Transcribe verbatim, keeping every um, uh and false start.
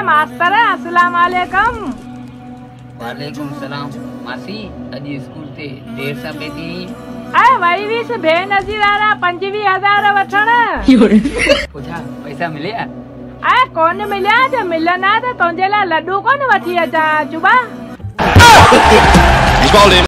Master अस्सलाम वालेकुम। वालेकुम सलाम मासी अज स्कूल ते देर सां पई थी अरे वही भी से बेनज़ीर वारा पंजवीह हजार वठण पुछा पैसा मिलिया अरे कौन मिलिया जो मिलना तो तुंहिंजे लाइ लड्डू कौन वठी अचां चुबा